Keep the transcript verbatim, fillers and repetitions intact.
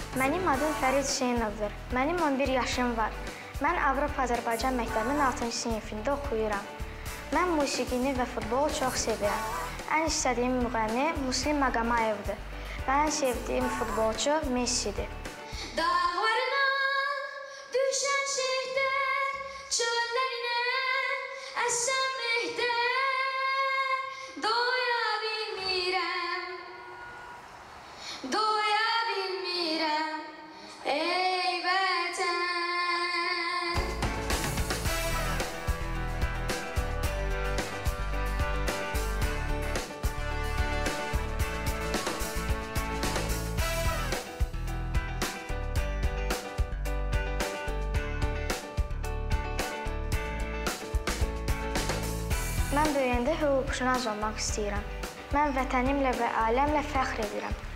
Mənim adım Fərid Hüseynovdur. Mənim on bir yaşım var. Mən Avropa Azərbaycan məktəbinin altıncı sinifində oxuyuram. Mən musiqini və futbolu çox sevirəm. Ən istədiyim müğənni Muslim Maqomayevdir. Və ən sevdiyim futbolçu Messidir. Dağlarına düşən şehter, çöllerine əsən mehter, doya bilmirəm, doya bilmirəm, ey vətən. Mən böyüyəndə hüquqşünas olmaq istəyirəm. Mən vətənimlə və ailəmlə fəxr edirəm.